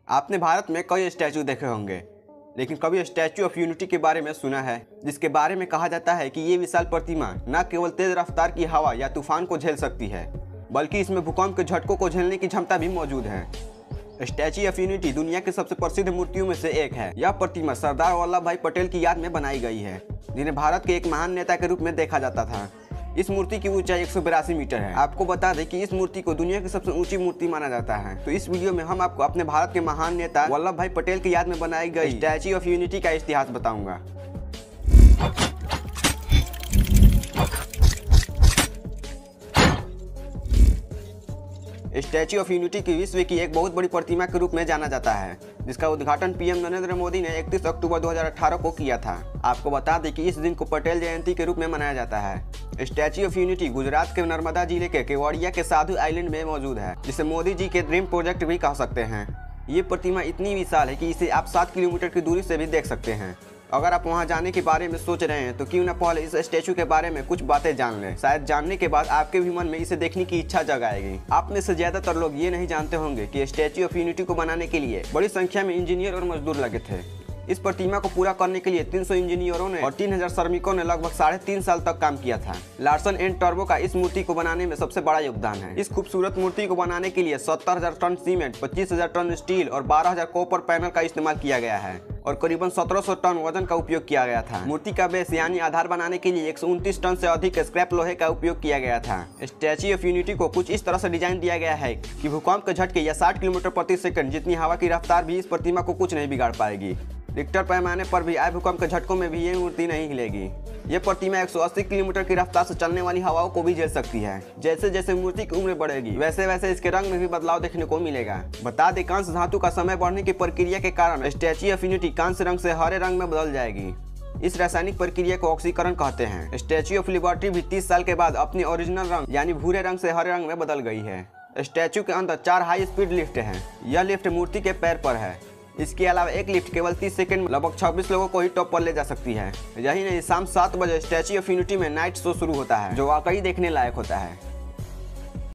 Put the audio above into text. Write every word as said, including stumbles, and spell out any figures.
आपने भारत में कई स्टैचू देखे होंगे, लेकिन कभी स्टैचू ऑफ यूनिटी के बारे में सुना है, जिसके बारे में कहा जाता है कि ये विशाल प्रतिमा न केवल तेज रफ्तार की हवा या तूफान को झेल सकती है, बल्कि इसमें भूकंप के झटकों को झेलने की क्षमता भी मौजूद है। स्टैचू ऑफ यूनिटी दुनिया की सबसे प्रसिद्ध मूर्तियों में से एक है। यह प्रतिमा सरदार वल्लभ भाई पटेल की याद में बनाई गई है, जिन्हें भारत के एक महान नेता के रूप में देखा जाता था। इस मूर्ति की ऊंचाई एक सौ बिरासी मीटर है। आपको बता दें कि इस मूर्ति को दुनिया की सबसे ऊंची मूर्ति माना जाता है। तो इस वीडियो में हम आपको अपने भारत के महान नेता वल्लभ भाई पटेल की याद में बनाई गई स्टैचू ऑफ यूनिटी का इतिहास बताऊंगा। स्टैचू ऑफ यूनिटी की विश्व की एक बहुत बड़ी प्रतिमा के रूप में जाना जाता है, जिसका उद्घाटन पीएम नरेंद्र मोदी ने इकतीस अक्टूबर दो हज़ार अठारह को किया था। आपको बता दें कि इस दिन को पटेल जयंती के रूप में मनाया जाता है। स्टैचू ऑफ यूनिटी गुजरात के नर्मदा जिले के केवड़िया के साधु आइलैंड में मौजूद है, जिसे मोदी जी के ड्रीम प्रोजेक्ट भी कह सकते हैं। ये प्रतिमा इतनी विशाल है कि इसे आप सात किलोमीटर की दूरी से भी देख सकते हैं। अगर आप वहां जाने के बारे में सोच रहे हैं तो क्यों ना पहले इस स्टैचू के बारे में कुछ बातें जान लें। शायद जानने के बाद आपके भी मन में इसे देखने की इच्छा जगाएगी। आप में से ज्यादातर लोग ये नहीं जानते होंगे कि स्टैचू ऑफ यूनिटी को बनाने के लिए बड़ी संख्या में इंजीनियर और मजदूर लगे थे। इस प्रतिमा को पूरा करने के लिए तीन सौ इंजीनियरों ने और तीन हज़ार श्रमिकों ने लगभग साढ़े तीन साल तक काम किया था। लार्सन एंड टर्बो का इस मूर्ति को बनाने में सबसे बड़ा योगदान है। इस खूबसूरत मूर्ति को बनाने के लिए सत्तर हजार टन सीमेंट, पच्चीस हजार टन स्टील और बारह हजार कॉपर पैनल का इस्तेमाल किया गया है और करीबन सत्रह सौ टन वजन का उपयोग किया गया था। मूर्ति का बेस यानी आधार बनाने के लिए एक सौ उनतीस टन से अधिक स्क्रैप लोहे का उपयोग किया गया था। स्टैचू ऑफ यूनिटी को कुछ इस तरह से डिजाइन दिया गया है कि भूकंप के झटके या साठ किलोमीटर प्रति सेकंड जितनी हवा की रफ्तार भी इस प्रतिमा को कुछ नहीं बिगाड़ पाएगी। रिक्टर पैमाने पर भी आए भूकंप के झटकों में भी ये मूर्ति नहीं हिलेगी। ये प्रतिमा एक सौ अस्सी किलोमीटर की रफ्तार से चलने वाली हवाओं को भी झेल सकती है। जैसे जैसे मूर्ति की उम्र बढ़ेगी, वैसे वैसे इसके रंग में भी बदलाव देखने को मिलेगा। बता दें, कांस्य धातु का समय बढ़ने की प्रक्रिया के कारण स्टैचू ऑफ यूनिटी कांस्य रंग से हरे रंग में बदल जाएगी। इस रासायनिक प्रक्रिया को ऑक्सीकरण कहते हैं। स्टैचू ऑफ लिबर्टी भी तीस साल के बाद अपने ओरिजिनल रंग यानी भूरे रंग से हरे रंग में बदल गई है। स्टैचू के अंदर चार हाई स्पीड लिफ्ट हैं। यह लिफ्ट मूर्ति के पैर पर है। इसके अलावा एक लिफ्ट केवल तीस सेकंड में लगभग छब्बीस लोगों को ही टॉप पर ले जा सकती है। यही नहीं, शाम सात बजे स्टैचू ऑफ यूनिटी में नाइट शो शुरू होता है, जो वाकई देखने लायक होता है।